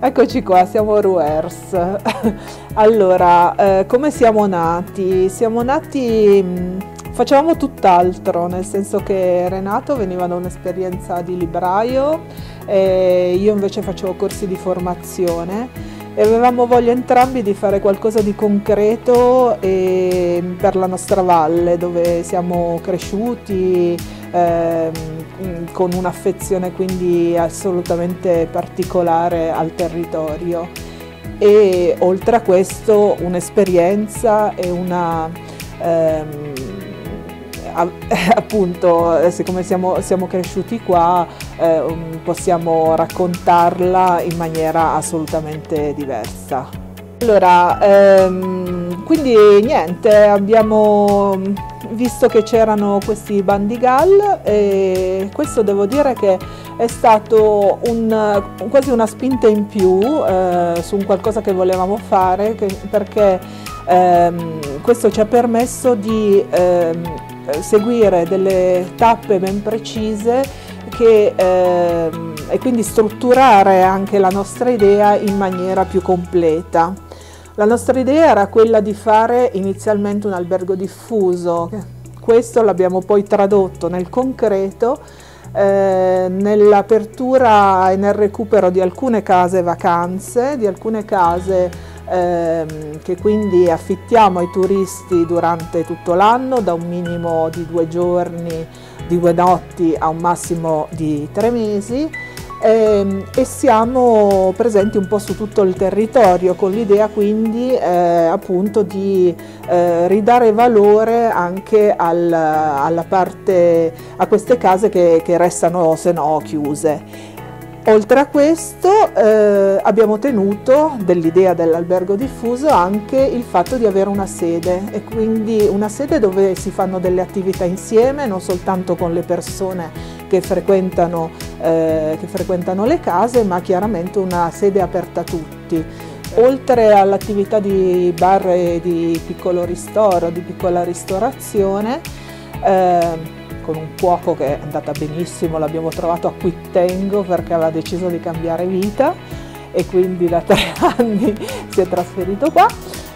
Eccoci qua, siamo Ruers. Allora, come siamo nati? Siamo nati, facevamo tutt'altro, nel senso che Renato veniva da un'esperienza di libraio e io invece facevo corsi di formazione e avevamo voglia entrambi di fare qualcosa di concreto per la nostra valle, dove siamo cresciuti, con un'affezione quindi assolutamente particolare al territorio e oltre a questo un'esperienza e una appunto, siccome siamo cresciuti qua, possiamo raccontarla in maniera assolutamente diversa. Allora, quindi niente, abbiamo visto che c'erano questi Bandigal e questo devo dire che è stato quasi una spinta in più su un qualcosa che volevamo fare, perché questo ci ha permesso di seguire delle tappe ben precise e quindi strutturare anche la nostra idea in maniera più completa. La nostra idea era quella di fare inizialmente un albergo diffuso, questo l'abbiamo poi tradotto nel concreto, nell'apertura e nel recupero di alcune case vacanze, di alcune case che quindi affittiamo ai turisti durante tutto l'anno, da un minimo di 2 giorni, di 2 notti a un massimo di 3 mesi. E siamo presenti un po' su tutto il territorio con l'idea quindi appunto di ridare valore anche a queste case che restano se no chiuse. Oltre a questo abbiamo tenuto dell'idea dell'albergo diffuso anche il fatto di avere una sede e quindi una sede dove si fanno delle attività insieme, non soltanto con le persone che frequentano le case, ma chiaramente una sede aperta a tutti. Oltre all'attività di bar e di piccolo ristoro, di piccola ristorazione, con un cuoco che è andata benissimo, l'abbiamo trovato a Quittengo perché aveva deciso di cambiare vita e quindi da 3 anni si è trasferito qua.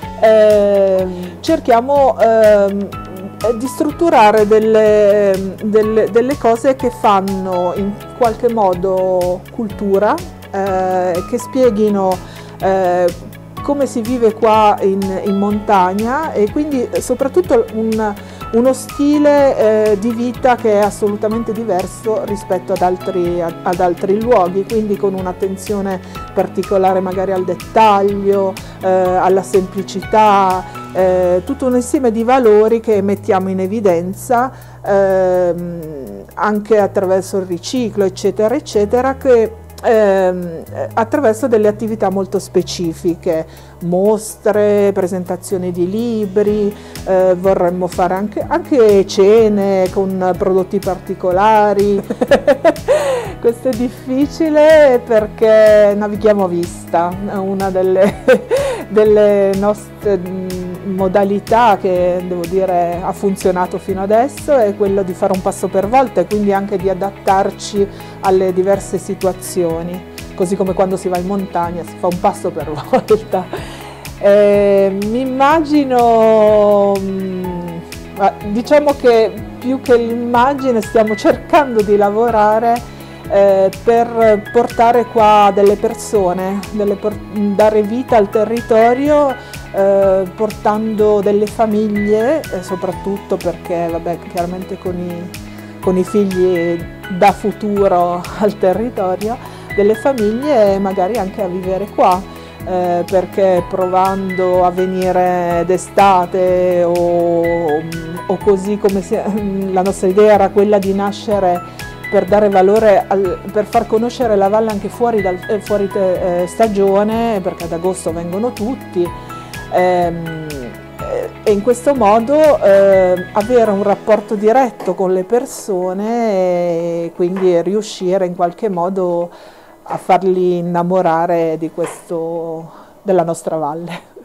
Cerchiamo di strutturare delle cose che fanno in qualche modo cultura, che spieghino come si vive qua in montagna e quindi soprattutto uno stile di vita che è assolutamente diverso rispetto ad altri luoghi, quindi con un'attenzione particolare magari al dettaglio, alla semplicità, tutto un insieme di valori che mettiamo in evidenza anche attraverso il riciclo, eccetera, eccetera, attraverso delle attività molto specifiche, mostre, presentazioni di libri, vorremmo fare anche cene con prodotti particolari. Questo è difficile perché navighiamo a vista, una delle nostre modalità che devo dire ha funzionato fino adesso è quello di fare un passo per volta e quindi anche di adattarci alle diverse situazioni, così come quando si va in montagna si fa un passo per volta. Mi immagino, diciamo che più che l'immagine stiamo cercando di lavorare per portare qua delle persone, dare vita al territorio, portando delle famiglie, soprattutto perché vabbè, chiaramente con i figli da futuro al territorio, delle famiglie magari anche a vivere qua, perché provando a venire d'estate o così come la nostra idea era quella di nascere per dare valore, per far conoscere la valle anche fuori stagione, perché ad agosto vengono tutti, e in questo modo avere un rapporto diretto con le persone e quindi riuscire in qualche modo a farli innamorare della nostra valle.